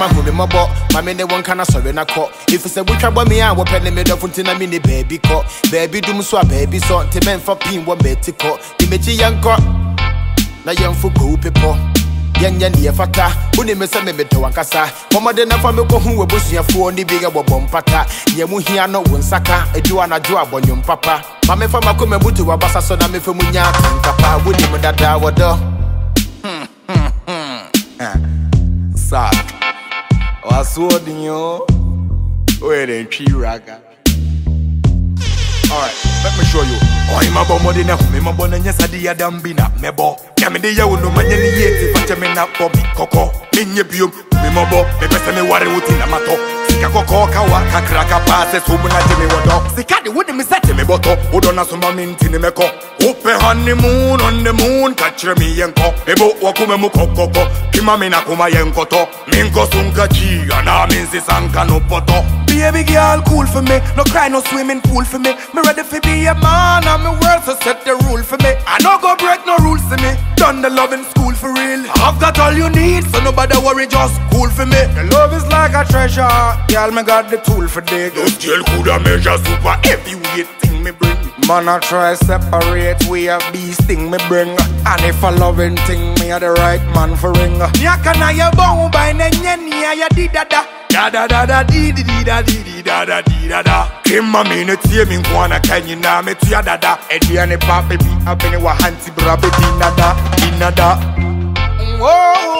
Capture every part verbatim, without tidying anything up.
my home in my butt. My men, they won't kind of sorry in a court. If it's a witch about me, I will penny me the fountain. I mean, the baby court. Baby, do so baby, so to men for pin one betty court. The Mitchy young court. Na young for cool people. Yan yan ye fata, uni me se me beto wankasa. Mama de na fa me ko hu webusia fo ni biga bobom pata. Ye mu hia no wonsaka, edua na jo abonyom papa. Ma me fa mako me butu wabasa so na me fa mu nya tankapa. Wuni me dada wodo. Hmm hmm hmm. Sa. Waswodi yo. We den twi raga. Alright, let me show you. Oh, I'm a bomb in a home, I'm a bonnet, yes, I did a damn bina, mebo. Come in the year, no man, any yet, if I tell me not for me, coco, in your view, me mobo, the best of me worry with in a mato. Sika coco, waka, cracker, passes, who will not tell me what up. Sika, the wooden me set me bottle, who don't have some mint in the meko. Open honeymoon on the moon, catch me and co. Ebo, wakume mukoko, Kimamina kuma yenkoto, Minko sunka chi, and I mean, this anka no poto. Baby girl, cool for me, no cry, no swimming pool for me. Me ready for be a man, and me words so set the rule for me. I no go break no rules for me. Done the love in school for real. I've got all you need, so nobody worry, just cool for me. The love is like a treasure, girl, me got the tool for dig. Those girl coulda measure super heavyweight thing me bring. Man, I try separate, we have beast thing me bring. And if a loving thing, me a the right man for ring. Nyakana ya bound by nenye ya di da da. Da da da da di di di da di di da da di da da. Kimma minute see me kwana kanyi na me tuya da da. Edi ane papi bi abene wa hanti brabe di na da di na da. Oh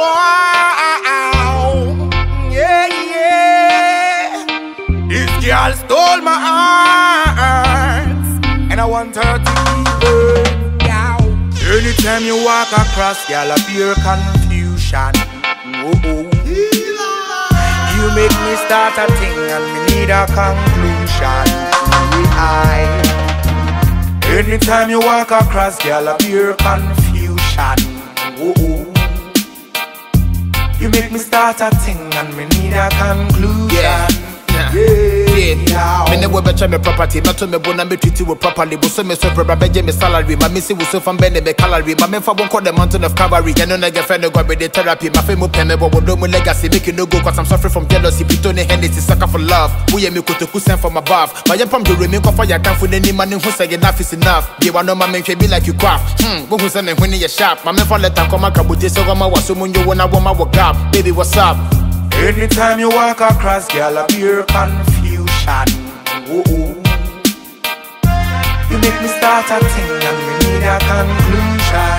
wow, yeah yeah. This girl stole my heart, and I want her to keep it. Anytime you walk across, girl, appear confusion. Oh oh. You make me start a thing and me need a conclusion. I. Anytime you walk across, girl, appear confusion. Oh, oh. You make me start a thing and me need a conclusion. Yeah. Yeah. Yeah. Me never betcha me property, not to me bona me treat you properly. But so me so proper beje me salary. My missy was so from bene me calorie. My men for one call the mountain of cavalry. You know nigga friend go with the therapy. My fame up me but do my legacy make you no go cause I'm suffering from jealousy. Pitone Hennessy sucker for love. We me kuto send from above. My young pam do remain for your time for any man who say enough is enough. They want no man make be like you craft. Hmm, who send me when you sharp. My men for let them come and kabute so I'm was so when you wanna want my work up. Baby, what's up? Anytime you walk across, girl, appear confusion. Oh, oh. You make me start a thing and we need a conclusion.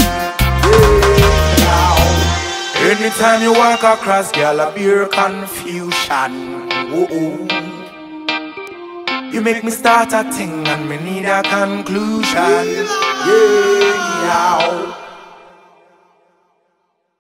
Yeah. Anytime you walk across, girl, appear confusion. Oh, oh. You make me start a thing and we need a conclusion. Yeah.